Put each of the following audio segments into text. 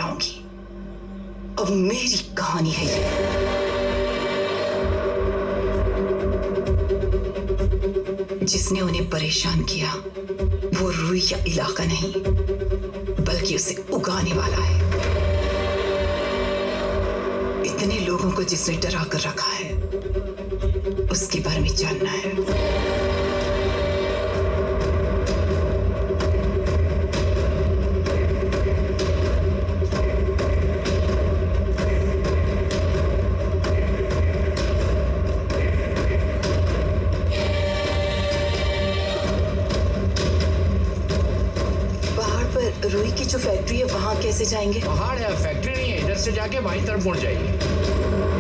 दोहराऊंगी। अब मेरी कहानी है ये। जिसने उन्हें परेशान किया वो रूई या इलाका नहीं, बल्कि उसे उगाने वाला है। इतने लोगों को जिसने डरा कर रखा है उसके बारे में जानना है। रुई की जो फैक्ट्री है वहां कैसे जाएंगे? पहाड़ है, फैक्ट्री नहीं है। इधर से जाके बाईं तरफ मुड़ जाइए।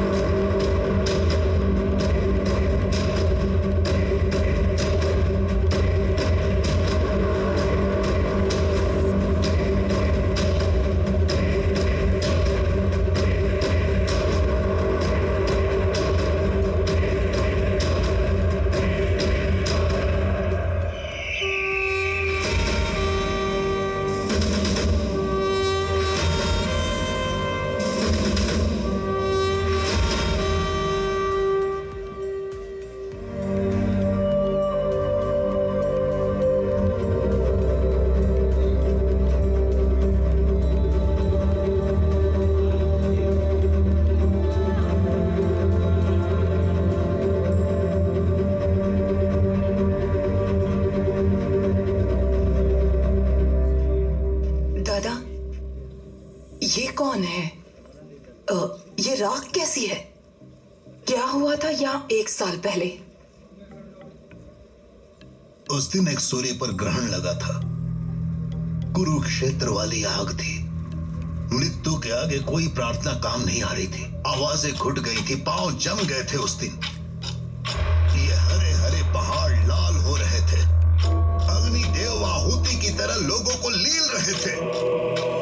ये कौन है? ये राख कैसी है? क्या हुआ था यहाँ 1 साल पहले? उस दिन एक सूर्य पर ग्रहण लगा था। कुरुक्षेत्र वाली आग थी। मृत्यु के आगे कोई प्रार्थना काम नहीं आ रही थी। आवाजें घुट गई थी, पांव जम गए थे उस दिन। ये हरे हरे पहाड़ लाल हो रहे थे। अग्निदेव आहुति की तरह लोगों को लील रहे थे।